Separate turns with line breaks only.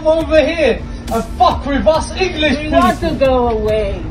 come over here and fuck with us English
We
people.
want to go away.